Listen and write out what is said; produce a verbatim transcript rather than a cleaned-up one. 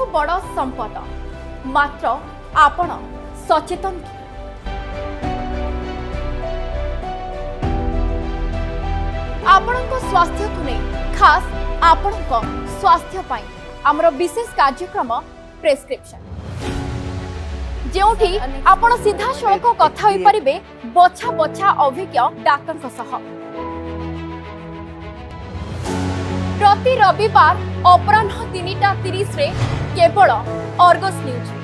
बड़ संपद मात्र आपण सचेतन कि आपणक स्वास्थ्य को नहीं खास आपणक स्वास्थ्य पाई आमर विशेष कार्यक्रम प्रेस्क्रिप्शन जोठी आपण सीधा सड़क कथा होई परिबे बछा बछा अभिज्ञ डाक्टर सह प्रति रविवार अपराह्न तीन टा तीस रे केवल अर्गस न्यूज।